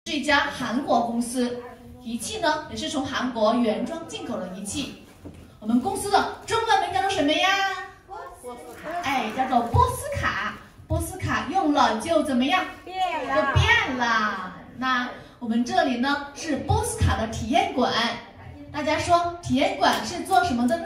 是一家韩国公司，仪器呢也是从韩国原装进口的仪器。我们公司的中文名叫做什么呀？叫做波斯卡。波斯卡用了就怎么样？变了。那我们这里呢是波斯卡的体验馆。大家说体验馆是做什么的呢？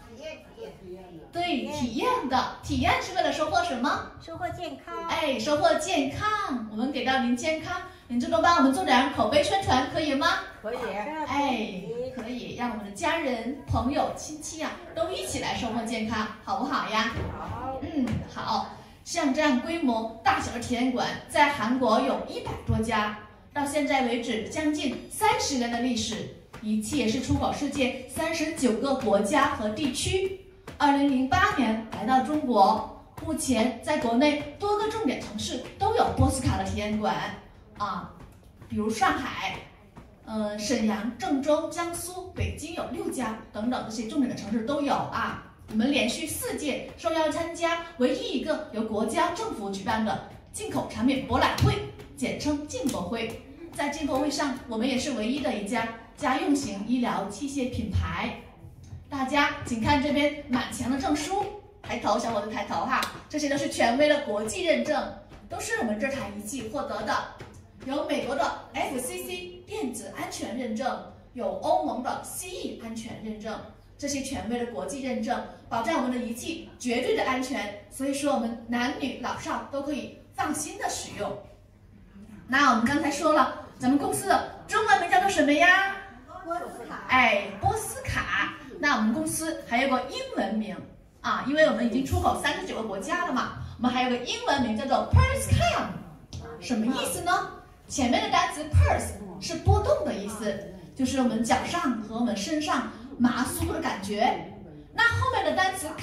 对，体验的。体验是为了收获什么？ 收获健康。 收获健康。我们给到您健康，您这个帮我们做点口碑宣传，可以吗？ 可以。 可以让我们的家人、朋友、亲戚啊，都一起来收获健康，好不好呀？ 好。 好。像这样规模大小的体验馆，在韩国有100多家，到现在为止将近30年的历史。仪器也是出口世界39个国家和地区。2008年来到中国，目前在国内多个重点城市都有波斯卡的体验馆比如上海、沈阳、郑州、江苏、北京有6家等等，这些重点的城市都有我们连续4届受邀参加唯一一个由国家政府举办的进口产品博览会，简称进博会。在进博会上，我们也是唯一的一家家用型医疗器械品牌。大家请看这边满墙的证书，抬头，小伙子抬头这些都是权威的国际认证，都是我们这台仪器获得的。有美国的 FCC 电子安全认证，有欧盟的 CE 安全认证，这些权威的国际认证保障我们的仪器绝对的安全，所以说我们男女老少都可以放心的使用。那我们刚才说了，咱们公司的中文名叫做什么呀？ 波斯卡。 波斯卡。那我们公司还有个英文名因为我们已经出口39个国家了嘛，我们还有个英文名叫做 PursCam。什么意思呢？前面的单词 purse 是波动的意思，就是我们脚上和我们身上麻酥的感觉。那后面的单词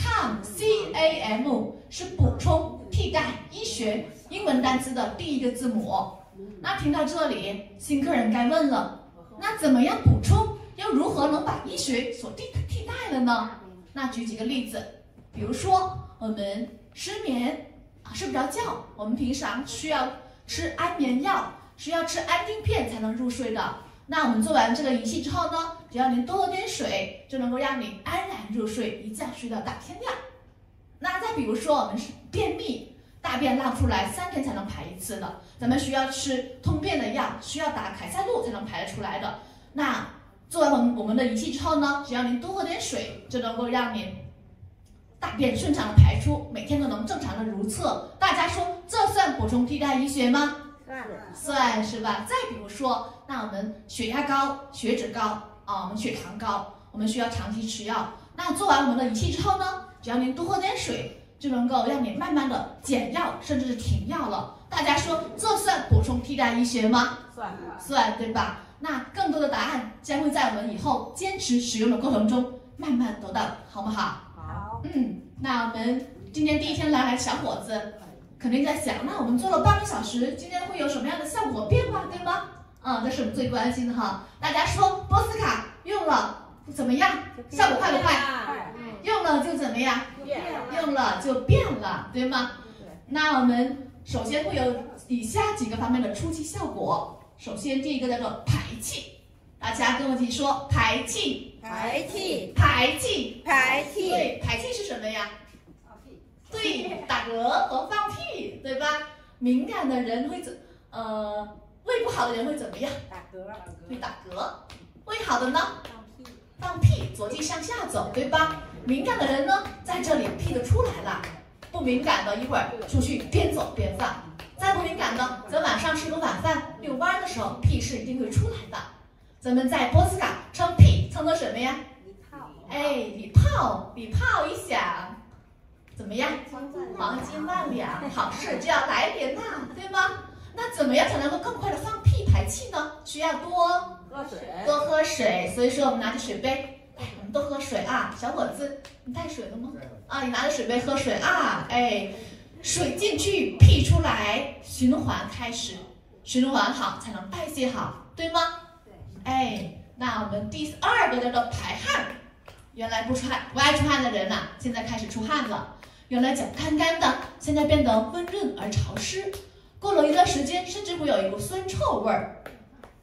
CAM 是补充、替代、医学英文单词的第1个字母。那听到这里，新客人该问了，那怎么样补充，又如何能把医学所替代了呢？那举几个例子，比如说我们失眠睡不着觉，我们平常需要吃安眠药，需要吃安定片才能入睡的。那我们做完这个仪器之后呢，只要您多喝点水，就能够让你安然入睡，一觉睡到大天亮。那再比如说我们是便秘，大便拉不出来3天才能排1次的，咱们需要吃通便的药，需要打凯塞露才能排得出来的。那做完我们的仪器之后呢，只要您多喝点水，就能够让您大便顺畅的排出，每天都能正常的如厕。大家说这算补充替代医学吗？算是吧。再比如说，那我们血压高、血脂高我们血糖高，我们需要长期吃药。那做完我们的仪器之后呢，只要您多喝点水，就能够让你慢慢的减药，甚至是停药了。大家说这算补充替代医学吗？算，对吧？那更多的答案将会在我们以后坚持使用的过程中慢慢得到，好不好？ 好。 那我们今天第1天来的小伙子肯定在想，那我们做了半个小时，今天会有什么样的效果变化，对吗？这是我们最关心的大家说波斯卡用了怎么样？效果快不快？用了就怎么样？用了就变了，对吗？那我们首先会有以下几个方面的初期效果。首先第一个叫做排气，大家跟我一起说排气。对，排气是什么呀？对，打嗝和放屁，对吧？敏感的人会胃不好的人会怎么样？会打嗝。胃好的呢？放屁，左进向下走，对吧？敏感的人呢，在这里屁就出来了。不敏感的一会儿出去边走边放。再不敏感的，则晚上吃个晚饭遛弯的时候，屁是一定会出来的。咱们在波斯卡称屁称作什么呀？礼炮一响，怎么样？黄金万两，好事就要来临啦，对吗？那怎么样才能够更快的放屁排气呢？需要多喝水。所以说我们拿着水杯，我们多喝水小伙子，你带水了吗？你拿着水杯喝水水进去，屁出来，循环开始，循环好才能代谢好，对吗？那我们第2个叫做排汗。原来不爱出汗的人现在开始出汗了。原来脚干干的，现在变得温润而潮湿。过了一段时间，甚至会有一股酸臭味儿。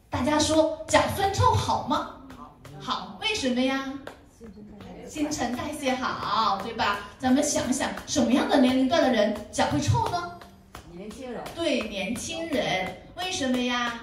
大家说脚酸臭好吗？好，为什么呀？新陈代谢好，对吧？咱们想想，什么样的年龄段的人脚会臭呢？ 年轻人。 对，年轻人。为什么呀？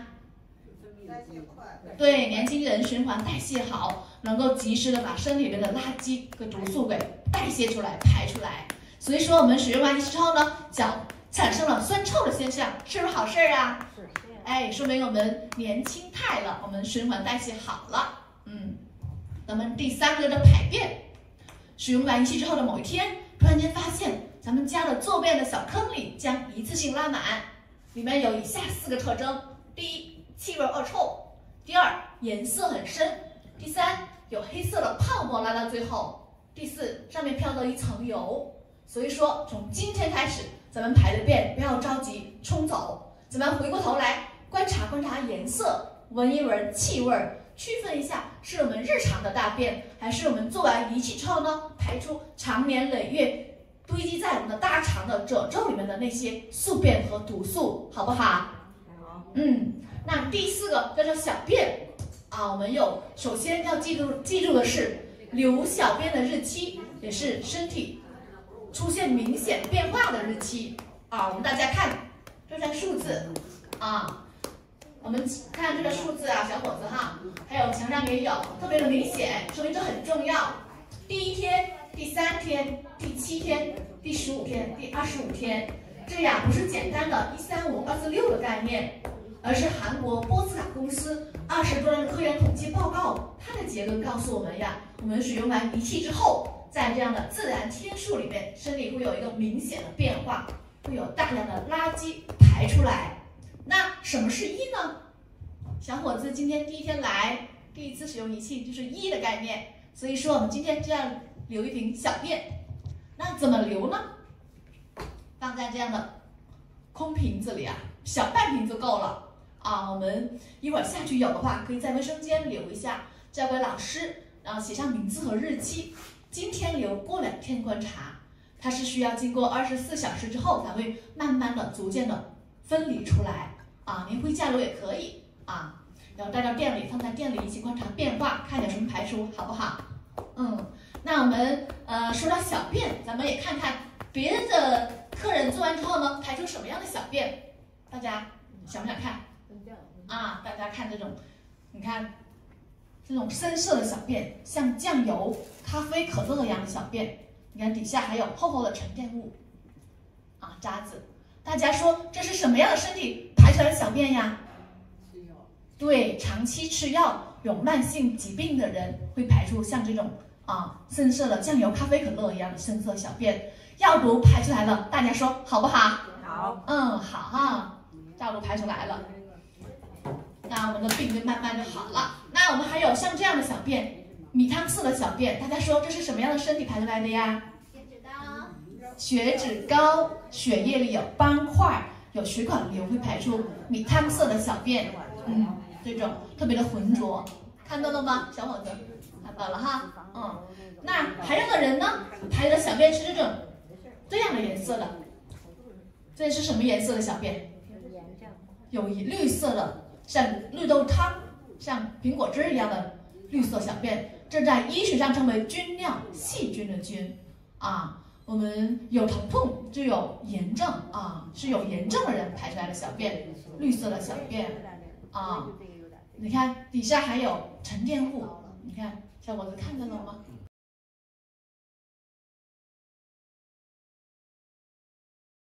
对，年轻人循环代谢好，能够及时的把身体里面的垃圾和毒素给代谢出来、排出来。所以说，我们使用完仪器之后呢，脚产生了酸臭的现象，是不是好事儿啊？ 是。 哎，说明我们年轻态了，我们循环代谢好了。咱们第3个叫排便。使用完仪器之后的某一天，突然间发现咱们家的坐便的小坑里将一次性拉满，里面有以下4个特征：第一，气味恶臭；第2，颜色很深；第3，有黑色的泡沫拉到最后；第4，上面飘着一层油。所以说，从今天开始，咱们排的便不要着急冲走，咱们回过头来观察观察颜色，闻一闻气味，区分一下是我们日常的大便，还是我们做完仪器之后呢，排出长年累月堆积在我们的大肠的褶皱里面的那些宿便和毒素，好不好？ 好。 那第4个叫做小便啊，我们首先要记住的是流小便的日期，也是身体出现明显变化的日期啊。我们大家看这张数字啊。我们看这个数字啊，小伙子哈，还有墙上也有，特别的明显，说明这很重要。第1天、第3天、第7天、第15天、第25天，这样不是简单的135、246的概念，而是韩国波斯卡公司20多年的科研统计报告，它的结论告诉我们呀，我们使用完仪器之后，在这样的自然天数里面，身体会有一个明显的变化，会有大量的垃圾排出来。那什么是1呢？小伙子今天第1天来，第1次使用仪器就是1的概念，所以说我们今天就要留一瓶小便。那怎么留呢？放在这样的空瓶子里啊，小半瓶就够了啊。我们一会儿下去有的话，可以在卫生间留一下，交给老师，然后写上名字和日期。今天留，过2天观察，它是需要经过24小时之后才会慢慢的、逐渐的分离出来啊。您回家留也可以啊，然后带到店里，放在店里一起观察变化，看有什么排出，好不好？那我们说到小便，咱们也看看别人的客人做完之后呢，排出什么样的小便，大家想不想看？啊，大家看这种，你看这种深色的小便，像酱油、咖啡、可乐一样的小便，你看底下还有厚厚的沉淀物啊，渣子。大家说这是什么样的身体排出来的小便呀？对，长期吃药有慢性疾病的人会排出像这种深色的酱油、咖啡、可乐一样的深色小便，药毒排出来了，大家说好不好？ 好。 好哈，药毒排出来了，那我们的病就慢慢就好了。那我们还有像这样的小便，米汤色的小便，大家说这是什么样的身体排出来的呀？血脂高，血液里有斑块，有血管瘤会排出米汤色的小便，这种特别的浑浊，看到了吗，小伙子？看到了哈，那还有的人呢，排的小便是这样的颜色的，这是什么颜色的小便？有绿色的，像绿豆汤，像苹果汁一样的绿色小便，这在医学上称为菌尿，细菌的菌啊。我们有疼痛就有炎症啊，是有炎症的人排出来的小便，绿色的小便啊。你看底下还有沉淀物，你看小伙子看到了吗？